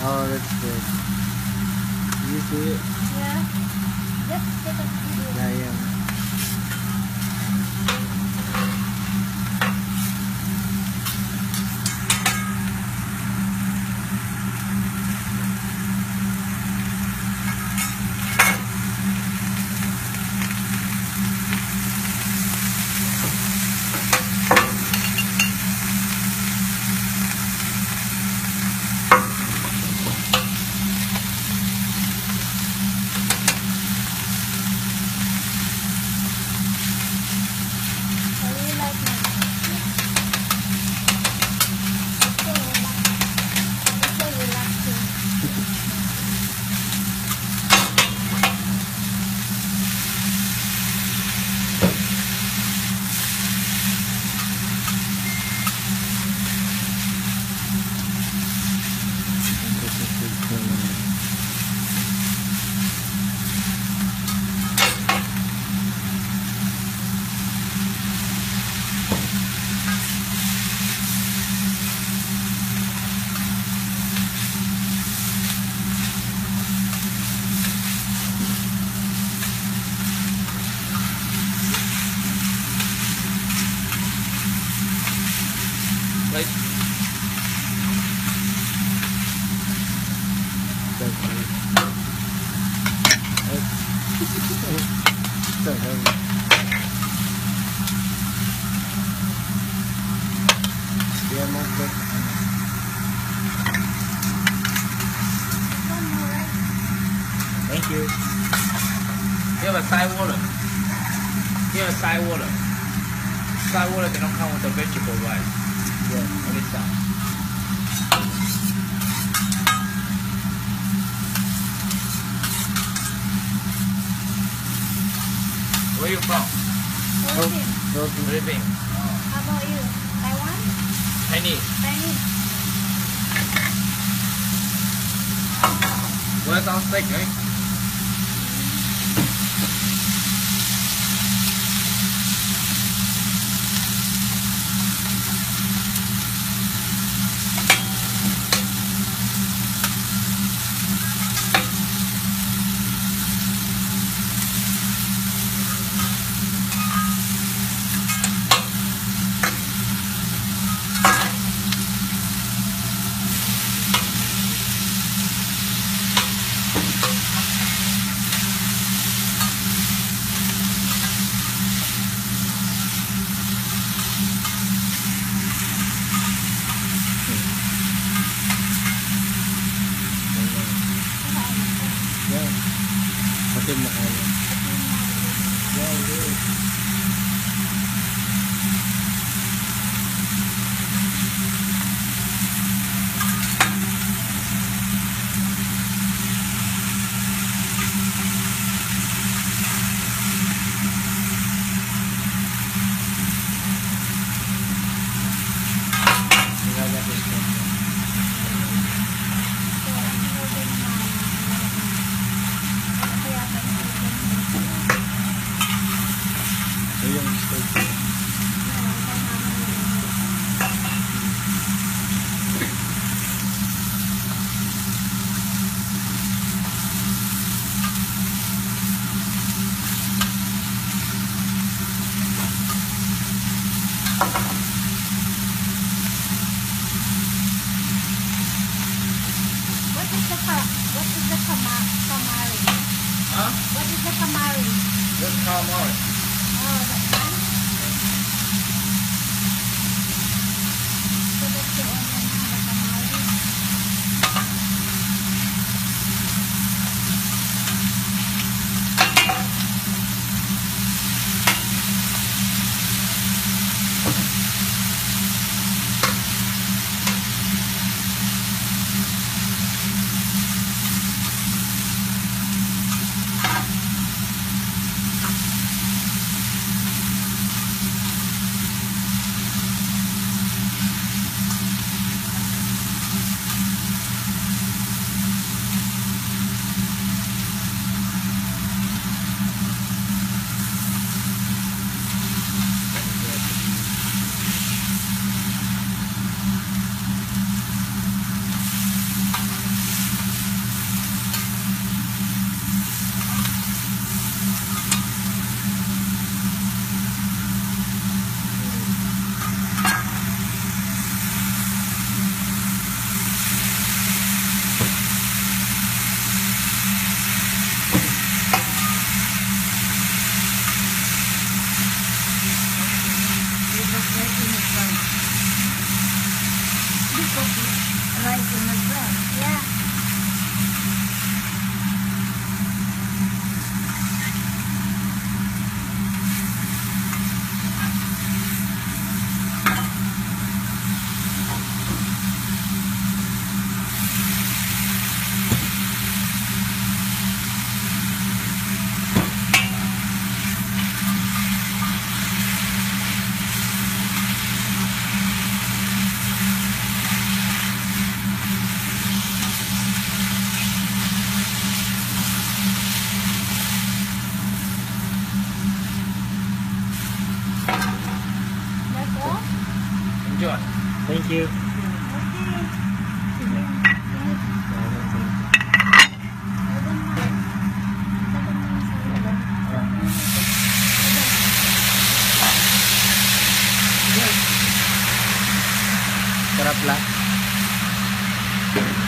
Oh, that's good. You see it? Yeah. Just take a video. Yeah, yeah. I really like mine. It's so relaxing. This is good criminal. Right. That's good. That's so heavy. Yeah, most of One more, right? Thank you. Here a side water. Here a side water. Side water they don't come with the vegetable rice. Yeah. Only some. Where you from? Philippines. Philippines. How about you? Taiwan? Chinese. Chinese? Well, sounds steak, right? Yeah. Pati mo kaya. Yeah, good. You know that is good. So, I'm holding mine. Kaya So yung steak. What is the tamari? Huh? What is the tamari? This calamari. Oh, that one? So that's the onion, the tamari. Thank you. Sarap lang.